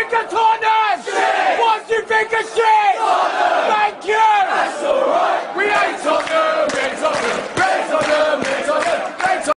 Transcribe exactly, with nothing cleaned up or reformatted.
think of Taunton? Shit! What you think of shit? Taunton! Thank you! That's alright! We ain't talking